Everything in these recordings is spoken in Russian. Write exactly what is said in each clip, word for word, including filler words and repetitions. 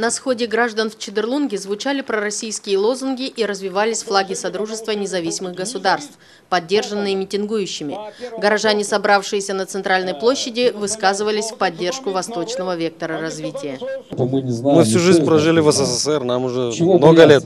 На сходе граждан в Чедерлунге звучали пророссийские лозунги и развивались флаги Содружества независимых государств, поддержанные митингующими. Горожане, собравшиеся на центральной площади, высказывались в поддержку восточного вектора развития. Мы всю жизнь прожили в СССР, нам уже много лет.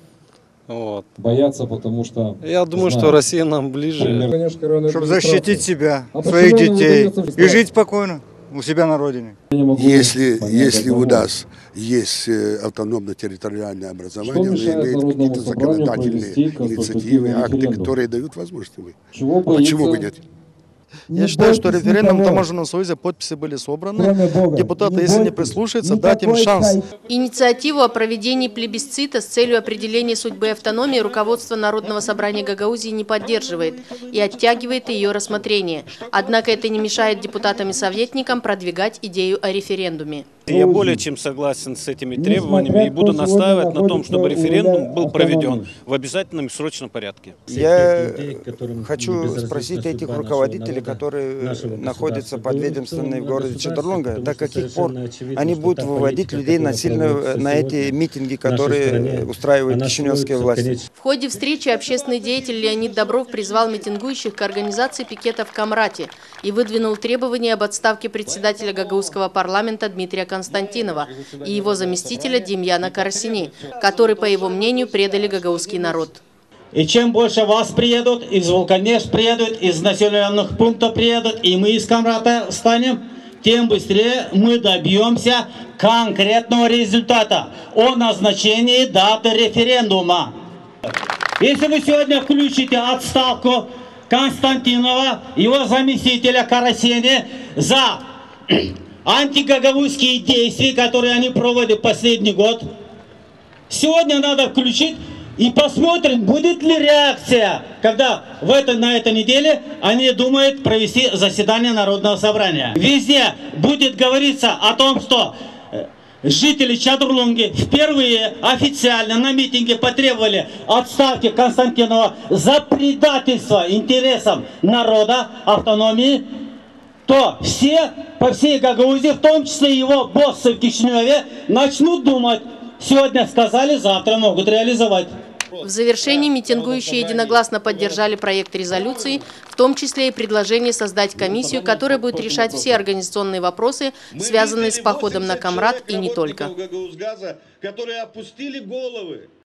Вот. Боятся, потому что... Я думаю, что Россия нам ближе. Чтобы защитить себя, своих детей и жить спокойно у себя на родине. Если, если у нас есть автономно-территориальное образование, оно имеет какие-то законодательные инициативы, акты, которые дают возможность. Почему бы нет? Я считаю, что референдум в таможенном союзе подписи были собраны. Депутаты, если не прислушаются, дать им шанс. Инициативу о проведении плебисцита с целью определения судьбы автономии руководство Народного собрания Гагаузии не поддерживает и оттягивает ее рассмотрение. Однако это не мешает депутатам и советникам продвигать идею о референдуме. Я более чем согласен с этими требованиями и буду настаивать на том, чтобы референдум был проведен в обязательном и срочном порядке. Я хочу спросить этих руководителей, которые находятся подведомственные в городе Чедерлунга, до каких пор они будут выводить людей насильно на эти митинги, которые устраивают кишиневские власти. В ходе встречи общественный деятель Леонид Добров призвал митингующих к организации пикета в Камрате и выдвинул требования об отставке председателя Гагаузского парламента Дмитрия Константинова и его заместителя Демьяна Карасини, которые, по его мнению, предали гагаузский народ. И чем больше вас приедут, из Вулканеш приедут, из населенных пунктов приедут, и мы из Камрата станем, тем быстрее мы добьемся конкретного результата о назначении даты референдума. Если вы сегодня включите отставку Константинова, его заместителя Карасини за антигагаузские действия, которые они проводят последний год, сегодня надо включить и посмотрим, будет ли реакция, когда в это, на этой неделе они думают провести заседание Народного собрания. Везде будет говориться о том, что жители Чедерлунги впервые официально на митинге потребовали отставки Константинова за предательство интересам народа, автономии, то все по всей Гагаузии, в том числе его боссы в Кишиневе, начнут думать, сегодня сказали, завтра могут реализовать. В завершении митингующие единогласно поддержали проект резолюции, в том числе и предложение создать комиссию, которая будет решать все организационные вопросы, связанные с походом на Камрат и не только.